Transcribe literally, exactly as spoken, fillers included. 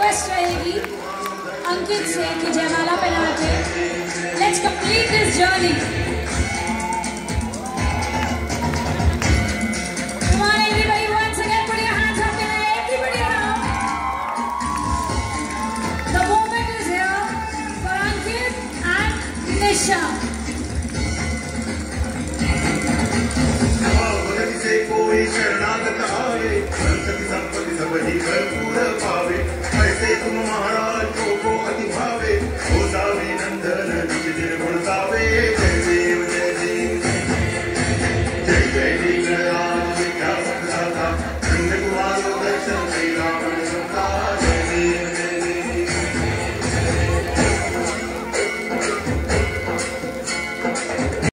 Request रहेगी अंकित से कि जयमाला पहना के let's complete this journey. Come on everybody, once again put your hands up in the air, everybody around. The moment is here for Ankit and Nisha. कोई शरणागत आवे, संत की संपत्ति सब ही भरपूर पावे। ऐसे तुम महाराज को को अति भावे, हो सावी नंदन निज जिन गुण गावे। जय देव जय देव जय जय